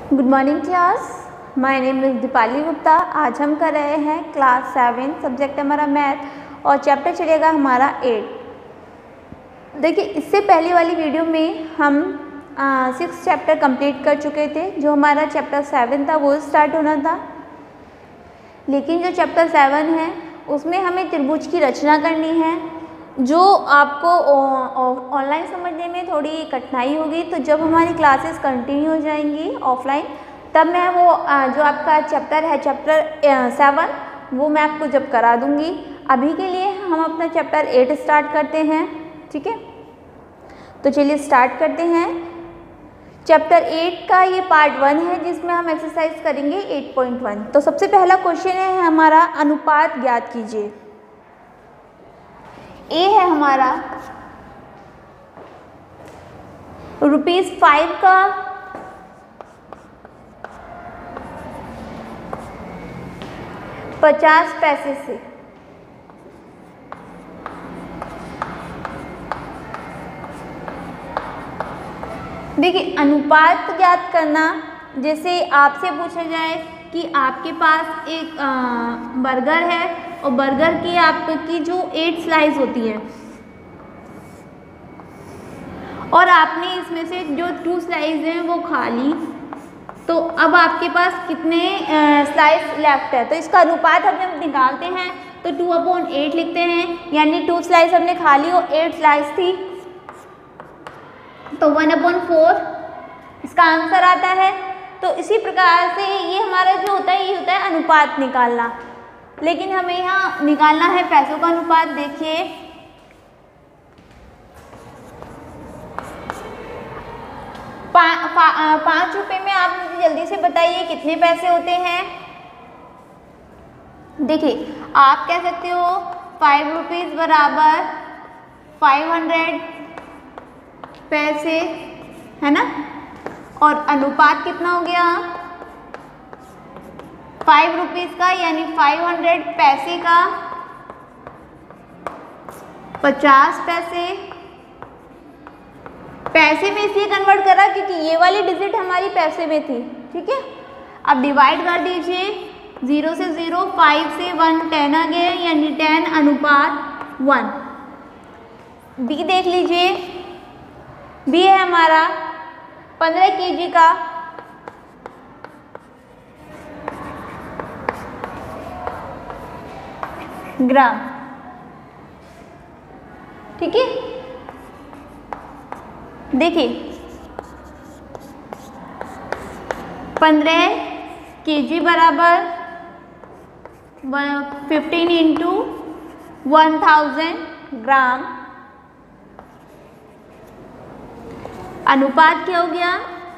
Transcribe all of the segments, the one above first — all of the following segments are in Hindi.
Good morning class, my name is Deepali Gupta. आज हम कर रहे हैं क्लास 7, सब्जेक्ट हमारा मैथ और चैप्टर चलेगा हमारा 8। देखिए, इससे पहले वाली वीडियो में हम 6 चैप्टर कंप्लीट कर चुके थे। जो हमारा चैप्टर 7 था वो स्टार्ट होना था, लेकिन जो चैप्टर 7 है उसमें हमें त्रिभुज की रचना करनी है, जो आपको ऑनलाइन समझने में थोड़ी कठिनाई होगी। तो जब हमारी क्लासेस कंटिन्यू हो जाएंगी ऑफलाइन, तब मैं वो जो आपका चैप्टर है चैप्टर 7 वो मैं आपको जब करा दूंगी। अभी के लिए हम अपना चैप्टर 8 स्टार्ट करते हैं, ठीक है। तो चलिए स्टार्ट करते हैं। चैप्टर 8 का ये पार्ट 1 है, जिसमें हम एक्सरसाइज करेंगे 8.1। तो सबसे पहला क्वेश्चन है हमारा, अनुपात ज्ञात कीजिए। ए है हमारा ₹5 का 50 पैसे से। देखिए, अनुपात ज्ञात करना, जैसे आपसे पूछा जाए कि आपके पास एक बर्गर है और बर्गर की आपकी जो 8 स्लाइस होती है और आपने इसमें से जो 2 स्लाइस हैं वो खा ली, तो अब आपके पास कितने स्लाइस लेफ्ट है। तो इसका अनुपात हम जब निकालते हैं तो 2/8 लिखते हैं, यानी 2 स्लाइस हमने खा ली और 8 स्लाइस थी, तो 1/4 इसका आंसर आता है। तो इसी प्रकार से ये हमारा जो होता है, ये होता है अनुपात निकालना। लेकिन हमें यहाँ निकालना है पैसों का अनुपात। देखिए, ₹5 में आप मुझे जल्दी से बताइए कितने पैसे होते हैं। देखिए, आप कह सकते हो ₹5 बराबर 500 पैसे, है ना। और अनुपात कितना हो गया, ₹5 का, यानी 500 पैसे का 50 पैसे। पैसे में इसलिए कन्वर्ट करा क्योंकि ये वाली डिजिट हमारी पैसे में थी, ठीक है। अब डिवाइड कर दीजिए, 0 से 0, 5 से 1, 10 आ गया, यानी 10/1। बी देख लीजिए, बी है हमारा 15 kg का ग्राम, ठीक है। देखिए, 15 kg बराबर 15 × 1000 ग्राम। अनुपात क्या हो गया,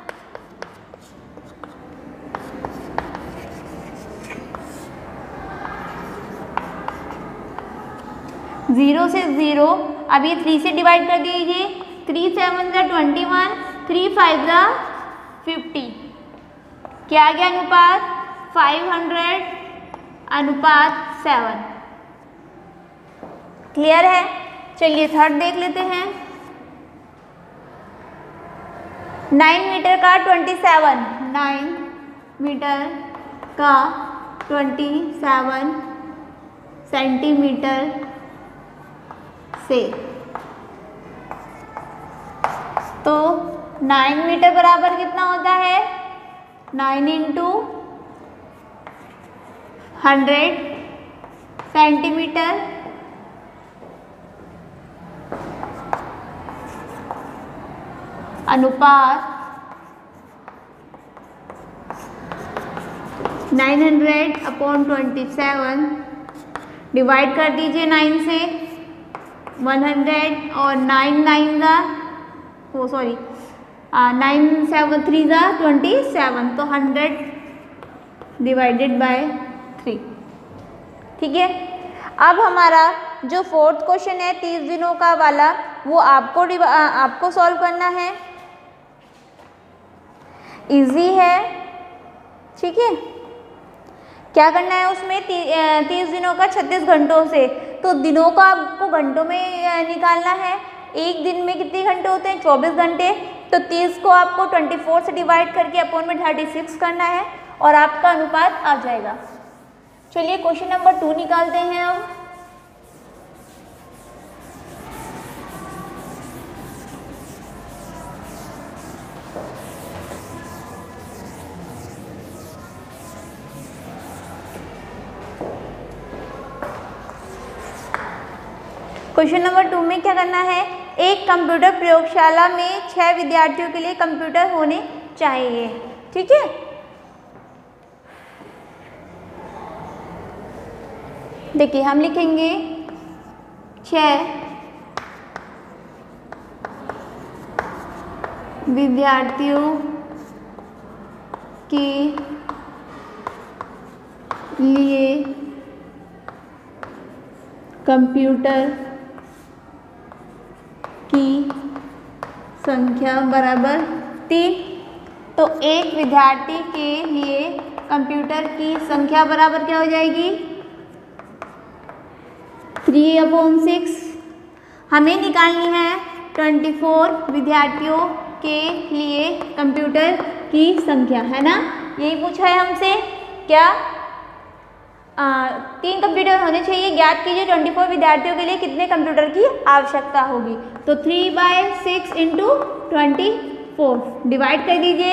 जीरो से 0, अब ये 3 से डिवाइड कर दीजिए, 3 7 × 21, 3 5 × 50। क्या आ गया अनुपात, 500/7। क्लियर है। चलिए थर्ड देख लेते हैं। 9 मीटर का 27, 9 मीटर का 27 सेंटीमीटर से। तो 9 मीटर बराबर कितना होता है, 9 × 100 सेंटीमीटर। अनुपात 900/27, डिवाइड कर दीजिए 9 से, 100 और 9 7 3 27, तो 100 डिवाइडेड बाय 3, ठीक है। अब हमारा जो फोर्थ क्वेश्चन है 30 दिनों का वाला, वो आपको सॉल्व करना है। इजी है, ठीक है। क्या करना है उसमें, 30 दिनों का 36 घंटों से, तो दिनों का आपको घंटों में निकालना है। एक दिन में कितने घंटे होते हैं, 24 घंटे। तो 30 को आपको 24 से डिवाइड करके अपॉन में 36 करना है और आपका अनुपात आ जाएगा। चलिए क्वेश्चन नंबर 2 निकालते हैं अब। क्वेश्चन नंबर 2 में क्या करना है, एक कंप्यूटर प्रयोगशाला में 6 विद्यार्थियों के लिए कंप्यूटर होने चाहिए। ठीक है, देखिए हम लिखेंगे 6 विद्यार्थियों के लिए कंप्यूटर की संख्या बराबर 3। तो एक विद्यार्थी के लिए कंप्यूटर की संख्या बराबर क्या हो जाएगी, 3/6। हमें निकालनी है 24 विद्यार्थियों के लिए कंप्यूटर की संख्या, है ना, यही पूछा है हमसे। क्या 3 कंप्यूटर होने चाहिए, ज्ञात कीजिए 24 विद्यार्थियों के लिए कितने कंप्यूटर की आवश्यकता होगी। तो 3/6 इंटू 24 डिवाइड कर दीजिए,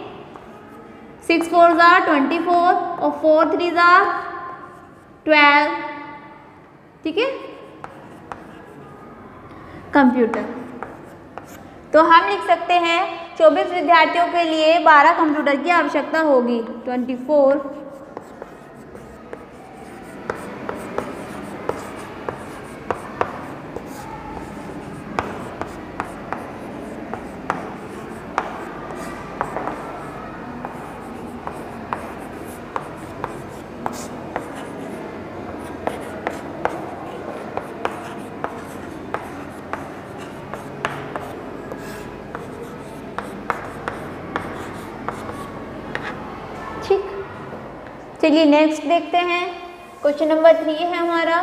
6 4 24 और 4 3 12। ठीक है, कंप्यूटर। तो हम लिख सकते हैं 24 विद्यार्थियों के लिए 12 कंप्यूटर की आवश्यकता होगी। 24 चलिए नेक्स्ट देखते हैं। क्वेश्चन नंबर 3 है हमारा।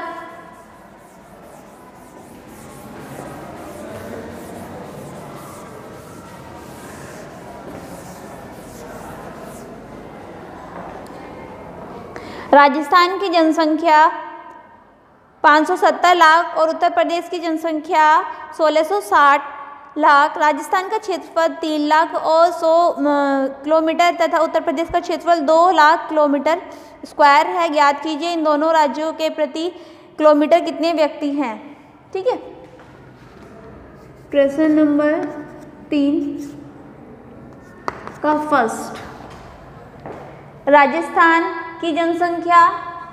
राजस्थान की जनसंख्या 570 लाख और उत्तर प्रदेश की जनसंख्या 1660 लाख। राजस्थान का क्षेत्रफल 3 लाख और 100 किलोमीटर तथा उत्तर प्रदेश का क्षेत्रफल 2 लाख किलोमीटर स्क्वायर है। ज्ञात कीजिए इन दोनों राज्यों के प्रति किलोमीटर कितने व्यक्ति हैं। ठीक है, प्रश्न नंबर 3 का फर्स्ट, राजस्थान की जनसंख्या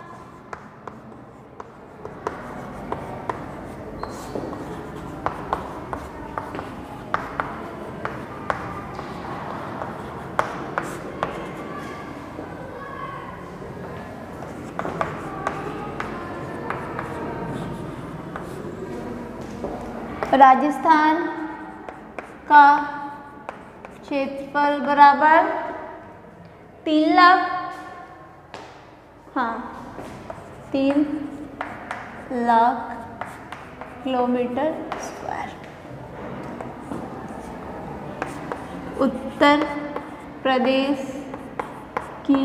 राजस्थान का क्षेत्रफल बराबर 3 लाख, हाँ 3 लाख किलोमीटर स्क्वायर। उत्तर प्रदेश की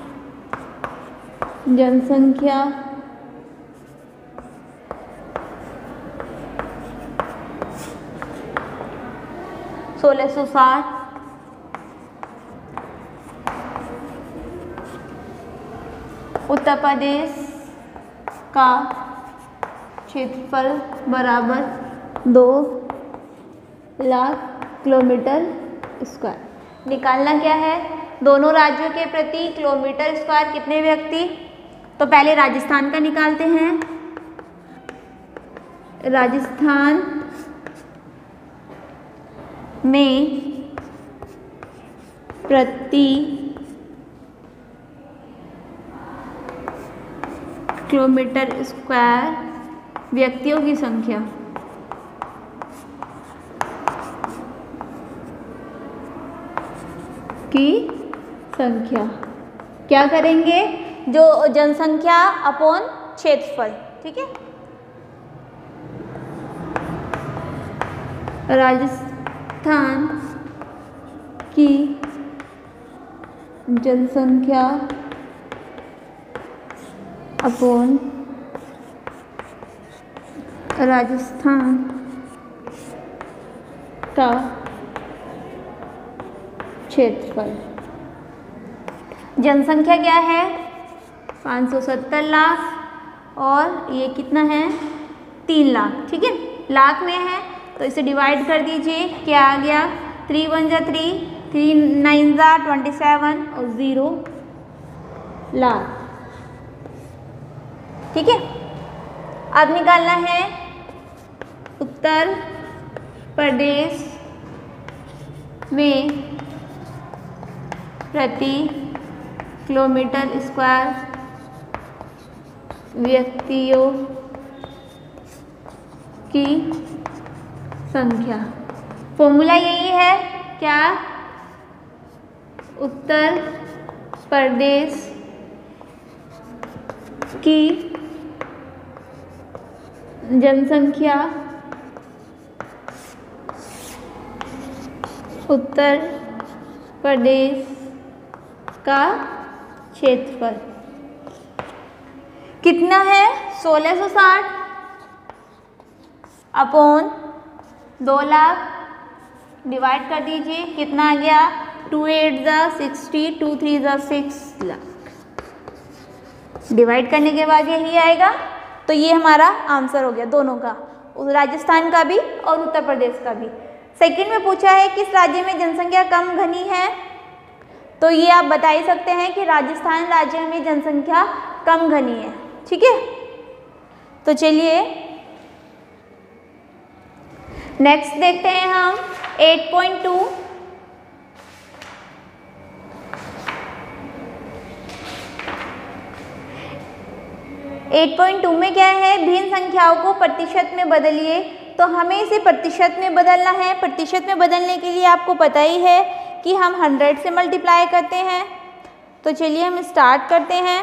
जनसंख्या 1660, उत्तर प्रदेश का क्षेत्रफल बराबर 2 लाख किलोमीटर स्क्वायर। निकालना क्या है, दोनों राज्यों के प्रति किलोमीटर स्क्वायर कितने व्यक्ति। तो पहले राजस्थान का निकालते हैं। राजस्थान में प्रति किलोमीटर स्क्वायर व्यक्तियों की संख्या क्या करेंगे, जो जनसंख्या अपॉन क्षेत्रफल। ठीक है, राजस्थान की जनसंख्या अपॉन राजस्थान का क्षेत्रफल। जनसंख्या क्या है? 570 लाख और ये कितना है? 3 लाख। ठीक है, लाख में है तो इसे डिवाइड कर दीजिए। क्या आ गया? 3 1 जा 3, 3 9 जा 27 और 0 लाख। ठीक है, अब निकालना है उत्तर प्रदेश में प्रति किलोमीटर स्क्वायर व्यक्तियों की संख्या। फॉर्मूला यही है क्या? उत्तर प्रदेश की जनसंख्या उत्तर प्रदेश का क्षेत्रफल कितना है? 1660 अपॉन 2 लाख डिवाइड कर दीजिए। कितना आ गया? 2 8 जा 60, 2 3 जा 6 लाख। डिवाइड करने के बाद यही आएगा। तो ये हमारा आंसर हो गया दोनों का, राजस्थान का भी और उत्तर प्रदेश का भी। सेकंड में पूछा है किस राज्य में जनसंख्या कम घनी है? तो ये आप बता ही सकते हैं कि राजस्थान राज्य में जनसंख्या कम घनी है। ठीक है, तो चलिए नेक्स्ट देखते हैं हम 8.2। 8.2 में क्या है? भिन्न संख्याओं को प्रतिशत में बदलिए। तो हमें इसे प्रतिशत में बदलना है। प्रतिशत में बदलने के लिए आपको पता ही है कि हम 100 से मल्टीप्लाई करते हैं। तो चलिए हम स्टार्ट करते हैं।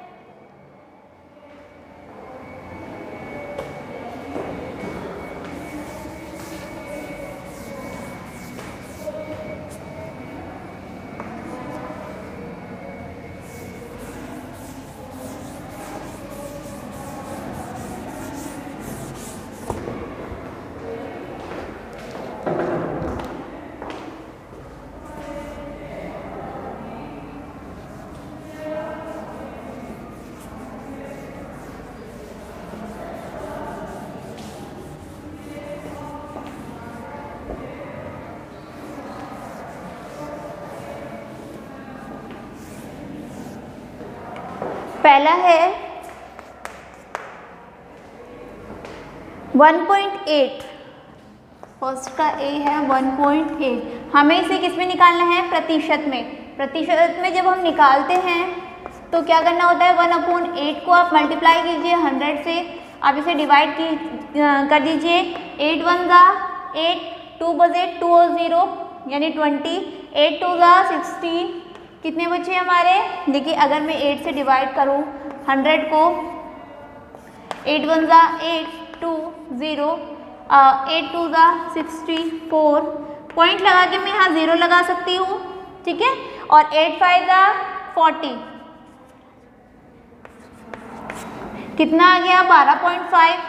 पहला है 1.8, फर्स्ट का ए है 1.8। हमें इसे किस में निकालना है? प्रतिशत में। प्रतिशत में जब हम निकालते हैं तो क्या करना होता है? 1/8 को आप मल्टीप्लाई कीजिए 100 से, आप इसे डिवाइड कर दीजिए। 8 1 जा 8, 2 बजे 2 और 0 यानी 20, 8 2 जा 16। कितने बचे हमारे? देखिए अगर मैं 8 से डिवाइड करूँ 100 को, 8 1 जा 8, 2 0, 8 2 जा 64। पॉइंट लगा के मैं यहाँ 0 लगा सकती हूँ। ठीक है, और 8 5 जा 40। कितना आ गया? 12.5।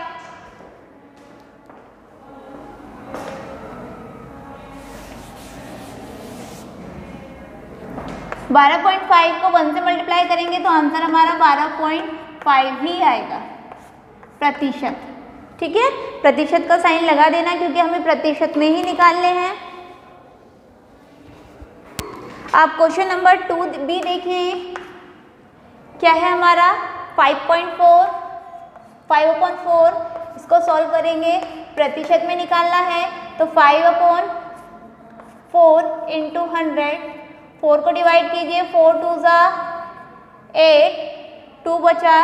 12.5 को 1 से मल्टीप्लाई करेंगे तो आंसर हमारा 12.5 ही आएगा प्रतिशत। ठीक है, प्रतिशत का साइन लगा देना क्योंकि हमें प्रतिशत में ही निकालने हैं। आप क्वेश्चन नंबर 2 भी देखिए, क्या है हमारा? 5.4, 5/4। इसको सॉल्व करेंगे, प्रतिशत में निकालना है तो 5/4 इंटू 100। 4 को डिवाइड कीजिए, 4 2 जा 8, 2 बचा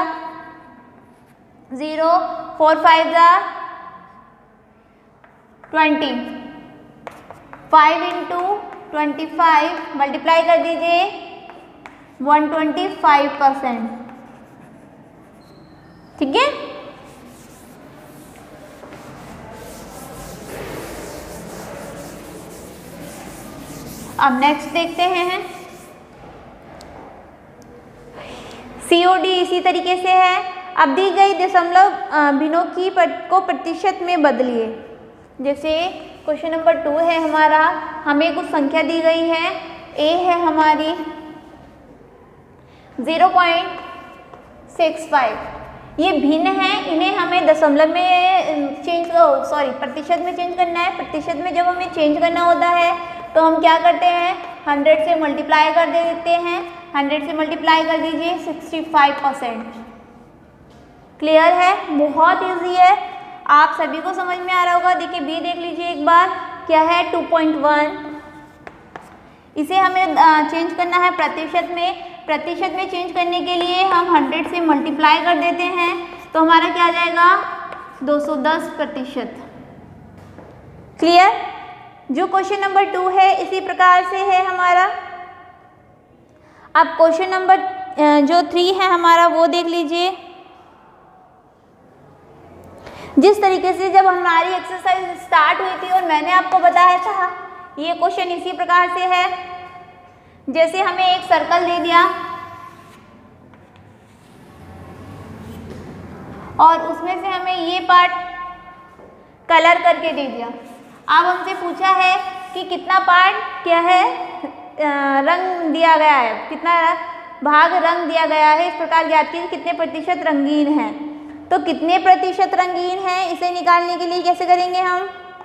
0, 4 5 जा 20। 5 इंटू 25 मल्टीप्लाई कर दीजिए 125%। ठीक है, अब नेक्स्ट देखते हैं, COD इसी तरीके से है। अब दी गई दशमलव भिन्नों की को प्रतिशत में बदलिए। जैसे क्वेश्चन नंबर 2 है हमारा, हमें कुछ संख्या दी गई है, A है हमारी 0.65, ये भिन्न है, इन्हें हमें दशमलव में प्रतिशत में चेंज करना है। प्रतिशत में जब हमें चेंज करना होता है तो हम क्या करते हैं, 100 से मल्टीप्लाई कर देते हैं। 100 से मल्टीप्लाई कर दीजिए 65%। क्लियर है, बहुत इजी है, आप सभी को समझ में आ रहा होगा। देखिए बी देख लीजिए एक बार, क्या है 2.1, इसे हमें चेंज करना है प्रतिशत में। प्रतिशत में चेंज करने के लिए हम 100 से मल्टीप्लाई कर देते हैं, तो हमारा क्या आ जाएगा 210%। क्लियर। जो क्वेश्चन नंबर 2 है इसी प्रकार से है हमारा। अब क्वेश्चन नंबर जो 3 है हमारा वो देख लीजिए। जिस तरीके से जब हमारी एक्सरसाइज स्टार्ट हुई थी और मैंने आपको बताया था, ये क्वेश्चन इसी प्रकार से है। जैसे हमें एक सर्कल दे दिया और उसमें से हमें ये पार्ट कलर करके दे दिया। अब हमसे पूछा है कि कितना पार्ट क्या है रंग दिया गया है, कितना भाग रंग दिया गया है, इस प्रकार ज्ञात कीजिए कितने प्रतिशत रंगीन है। तो कितने प्रतिशत रंगीन है इसे निकालने के लिए कैसे करेंगे हम,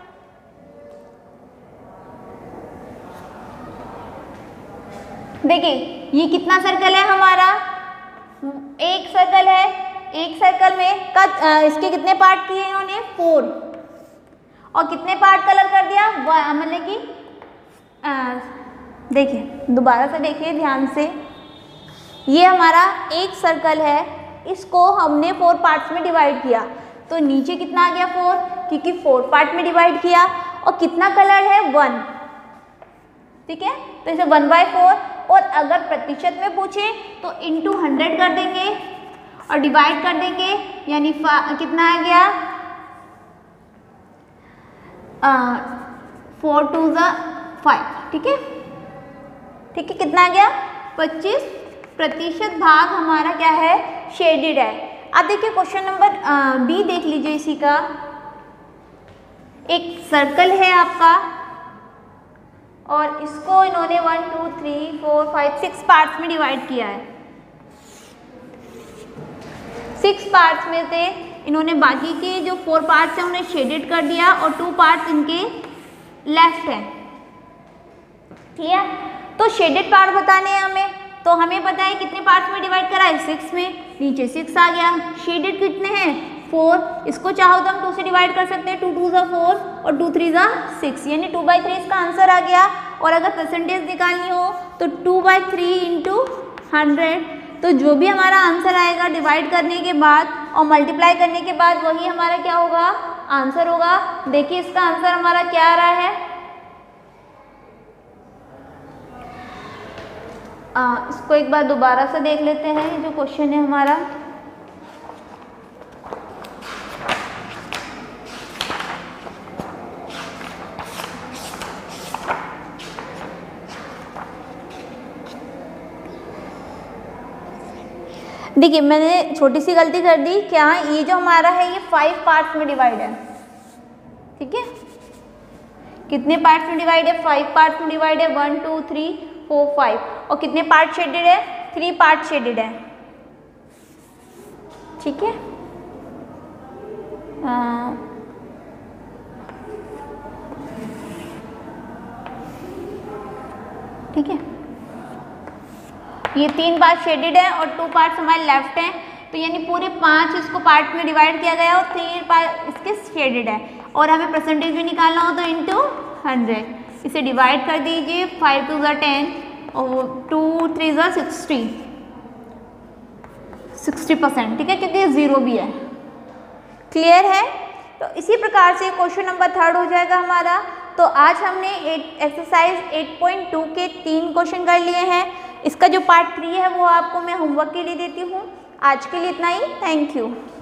देखिए ये कितना सर्कल है हमारा, एक सर्कल है। एक सर्कल में इसके कितने पार्ट किए इन्होंने 4, और कितने पार्ट कलर कर दिया, मतलब कि देखिए दोबारा से देखिए ध्यान से, ये हमारा एक सर्कल है, इसको हमने 4 पार्ट्स में डिवाइड किया, तो नीचे कितना आ गया 4, क्योंकि 4 पार्ट में डिवाइड किया। और कितना कलर है 1, ठीक है, तो इसे 1/4। और अगर प्रतिशत में पूछे तो इंटू 100 कर देंगे और डिवाइड कर देंगे, यानी कितना आ गया 4 2 5, ठीक है, ठीक है, कितना आ गया 25% भाग हमारा क्या है शेडेड है। अब देखिए क्वेश्चन नंबर बी देख लीजिए, इसी का एक सर्कल है आपका और इसको इन्होंने 1 2 3 4 5 6 पार्ट्स में डिवाइड किया है। 6 पार्ट्स में से इन्होंने बाकी के जो 4 पार्ट्स हैं उन्हें शेडेड कर दिया और 2 पार्ट्स इनके लेफ्ट हैं। क्लियर, तो शेडेड पार्ट बताने हैं हमें, तो हमें पता है कितने पार्ट्स में डिवाइड करा है 6 में, नीचे 6 आ गया। शेडेड कितने हैं 4, इसको चाहो तो हम 2 से डिवाइड कर सकते हैं, 2 2 4 और 2 3 6, यानी 2/3 इसका आंसर आ गया। और अगर परसेंटेज निकालनी हो तो 2/3 इंटू 100, तो जो भी हमारा आंसर आएगा डिवाइड करने के बाद और मल्टीप्लाई करने के बाद वही हमारा क्या होगा आंसर होगा। देखिए इसका आंसर हमारा क्या आ रहा है, इसको एक बार दोबारा से देख लेते हैं। जो क्वेश्चन है हमारा, देखिए मैंने छोटी सी गलती कर दी, क्या ये जो हमारा है ये 5 पार्ट्स में डिवाइड है, ठीक है, कितने पार्ट्स में डिवाइड है 5 पार्ट्स में डिवाइड है, 1 2 3 4 5, और कितने पार्ट शेडेड है 3 पार्ट शेडेड है, ठीक है। ठीक है, ये 3 पार्ट शेडेड है और 2 पार्ट्स हमारे लेफ्ट हैं, तो यानी पूरे 5 इसको पार्ट में डिवाइड किया गया और 3 पार्ट इसके शेडेड है। और हमें परसेंटेज भी निकालना हो तो इंटू 100, इसे डिवाइड कर दीजिए, 5 2 10 और 2 3 60%, ठीक है, क्योंकि 0 भी है। क्लियर है, तो इसी प्रकार से क्वेश्चन नंबर 3 हो जाएगा हमारा। तो आज हमने एक्सरसाइज 8.2 के 3 क्वेश्चन कर लिए हैं। इसका जो पार्ट 3 है वो आपको मैं होमवर्क के लिए देती हूँ। आज के लिए इतना ही, थैंक यू।